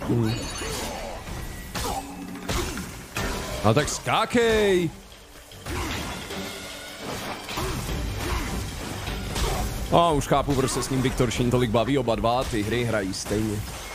A tak skákej! A už chápu, proč se s ním Viktor Šín tolik baví, oba dva ty hry hrají stejně.